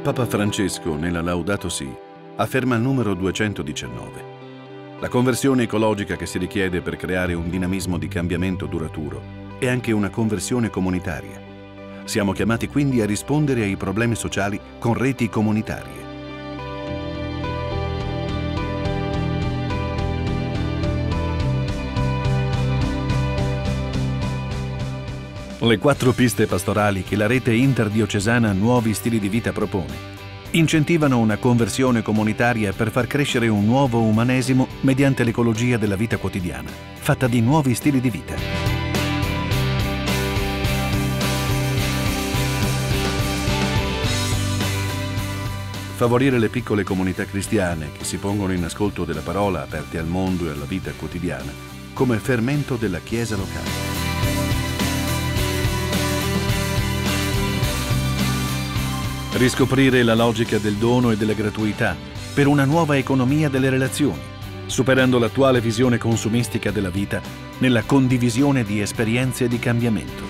Papa Francesco, nella Laudato Si, afferma il numero 219. La conversione ecologica che si richiede per creare un dinamismo di cambiamento duraturo è anche una conversione comunitaria. Siamo chiamati quindi a rispondere ai problemi sociali con reti comunitarie. Le 4 piste pastorali che la rete interdiocesana Nuovi Stili di Vita propone incentivano una conversione comunitaria per far crescere un nuovo umanesimo mediante l'ecologia della vita quotidiana, fatta di nuovi stili di vita. Favorire le piccole comunità cristiane che si pongono in ascolto della parola, aperte al mondo e alla vita quotidiana, come fermento della Chiesa locale. Riscoprire la logica del dono e della gratuità per una nuova economia delle relazioni, superando l'attuale visione consumistica della vita nella condivisione di esperienze di cambiamento.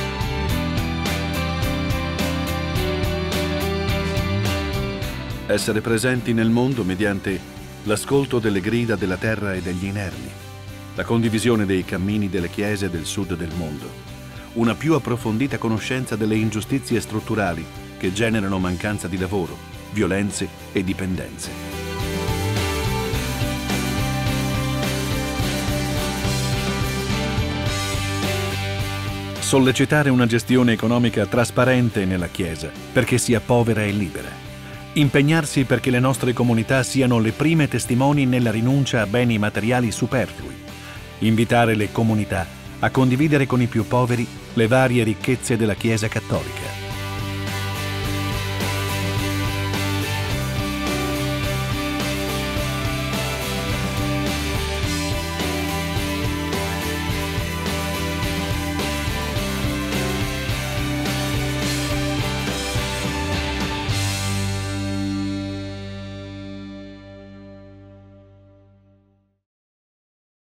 Essere presenti nel mondo mediante l'ascolto delle grida della terra e degli inermi, la condivisione dei cammini delle chiese del sud del mondo, una più approfondita conoscenza delle ingiustizie strutturali che generano mancanza di lavoro, violenze e dipendenze. Sollecitare una gestione economica trasparente nella Chiesa perché sia povera e libera. Impegnarsi perché le nostre comunità siano le prime testimoni nella rinuncia a beni materiali superflui. Invitare le comunità a condividere con i più poveri le varie ricchezze della Chiesa cattolica.